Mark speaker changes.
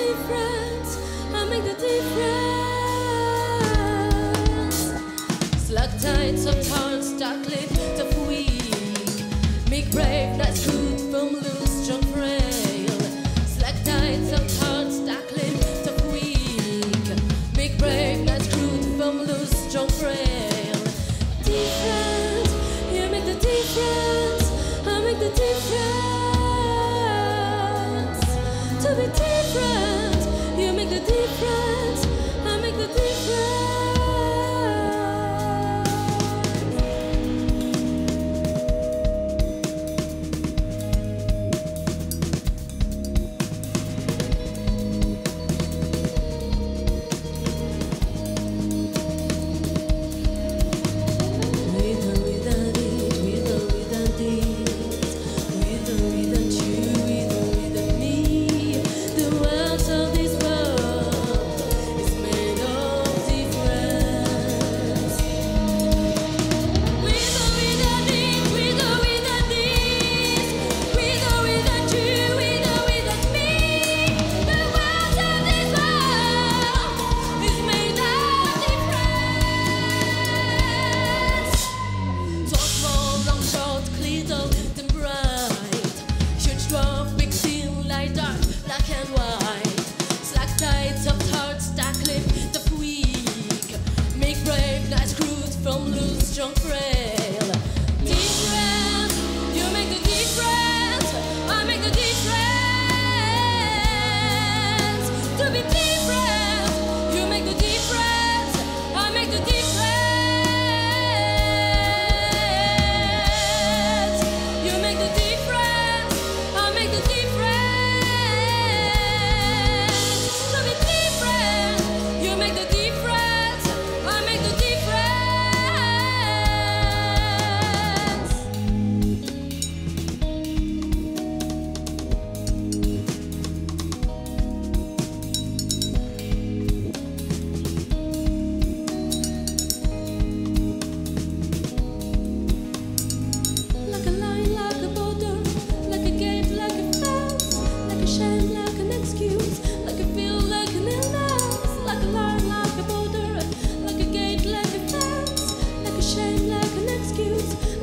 Speaker 1: difference. I make the difference. Slug tight, soft hard, stuck lip, tough weak. Make brave, nice good from loose, strong frail. Slug tight, soft hard, stuck lip, tough weak. Make brave, nice good from loose, strong frail. Different, you make the difference. I make the difference. To be different, you make the difference. I make the difference. Like a line, like a border, like a gate, like a fence, like a shame, like an excuse.